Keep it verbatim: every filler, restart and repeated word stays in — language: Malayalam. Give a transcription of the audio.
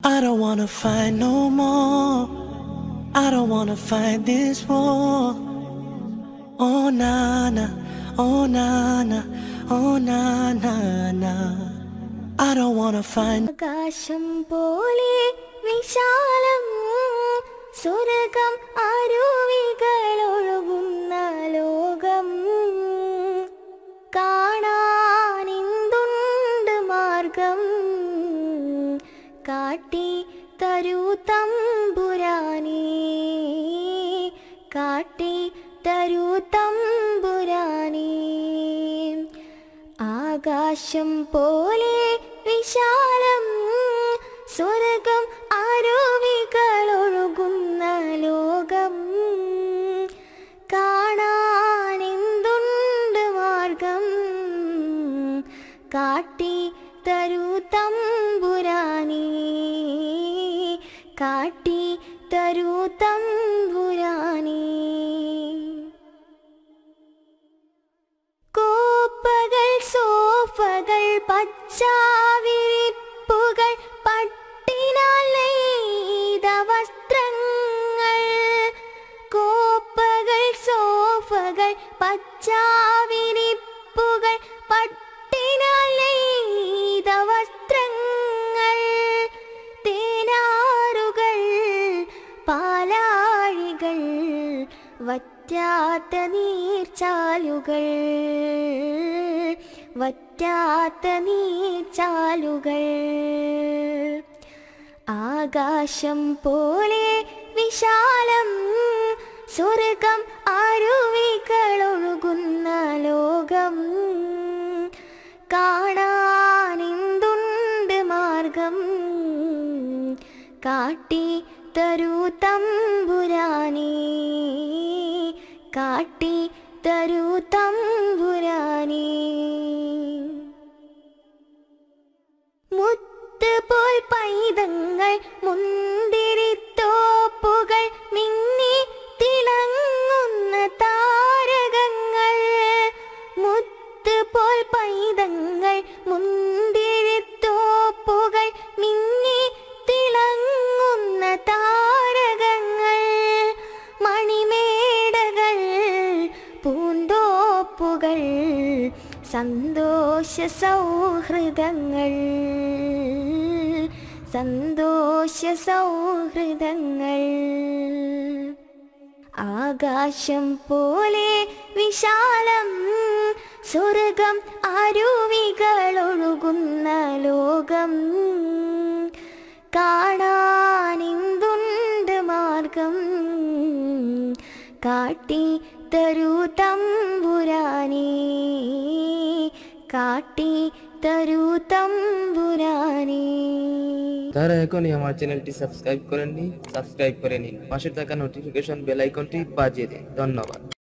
I don't wanna fight no more. I don't wanna fight this war. Oh na na, oh na na, oh na na na. I don't wanna find. ആകാശം പോലെ വിശാലം സ്വർഗം അരുവികളൊഴുകുന്ന ലോകം കാണാനെന്തുണ്ട് മാർഗം കാട്ടി തരൂ തമ്പുരാനേ കാട്ടി തരൂ തമ്പുരാനേ ആകാശം പോലെ വിശാലം സ്വർഗം അരുവികളൊഴുകുന്ന ലോകം കാണാനെന്തുണ്ട് മാർഗം കാട്ടി തരൂ തമ്പുരാനേ കാട്ടി തരൂ തമ്പുരാനേ കോപ്പകൾ സോഫകൾ പച്ചാവിരിപ്പുകൾ പട്ടിനാൽ നെയ്ത വസ്ത്രങ്ങൾ കോപ്പകൾ സോഫകൾ പച്ചാവിരിപ്പുകൾ പട്ടിനാൽ നെയ്ത വസ്ത്രങ്ങൾ തേനാറുകൾ പാലാഴികൾ വറ്റാത്ത നീർച്ചാലുകൾ വറ്റാത്ത നീർച്ചാലുകൾ ആകാശം പോലെ വിശാലം സ്വർഗം അരുവികളൊഴുകുന്ന ലോകം കാണാനെന്തുണ്ട് മാർഗം കാട്ടി തരൂ തമ്പുരാനേ കാട്ടി തരൂ തമ്പുരാനേ മുത്ത് പോൽ പൈതങ്ങൾ മുന്തിരിത്തോപ്പുകൾ മിന്നി തിളങ്ങുന്ന താരകങ്ങൾ മുത്ത് പോൽ പൈതങ്ങൾ മുന്തിരിത്തോപ്പുകൾ മിന്നി തിളങ്ങുന്ന താരകങ്ങൾ മണിമേടകൾ പൂന്തോപ്പുകൾ സന്തോഷ സൗഹൃദങ്ങൾ സന്തോഷ സൗഹൃദങ്ങൾ ആകാശം പോലെ വിശാലം സ്വർഗം അരുവികളൊഴുകുന്ന ലോകം കാണാനെന്തുണ്ട് മാർഗം കാട്ടി തരൂ തമ്പുരാനേ কাটি তরু তম্বুরানি। তারা এখনই আমার চ্যানেলটি সাবস্ক্রাইব করেননি, সাবস্ক্রাইব করে নিন। পাশে থাকা নোটিফিকেশন বেল আইকনটি বাজিয়ে দিন। ধন্যবাদ।